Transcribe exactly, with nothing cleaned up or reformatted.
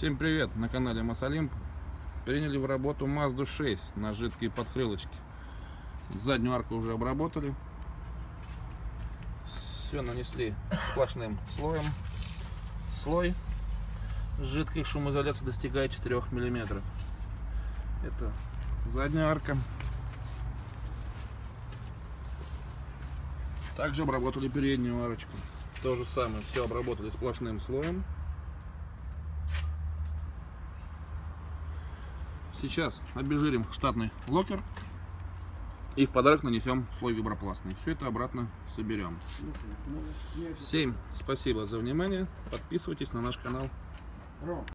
Всем привет! На канале Мосолимп. Приняли в работу Мазду шесть на жидкие подкрылочки. Заднюю арку уже обработали. Все нанесли сплошным слоем. Слой жидких шумоизоляции достигает четырёх миллиметров. Это задняя арка. Также обработали переднюю арочку. То же самое, все обработали сплошным слоем. Сейчас обезжирим штатный локер и в подарок нанесем слой вибропластный. Все это обратно соберем. Всем спасибо за внимание. Подписывайтесь на наш канал.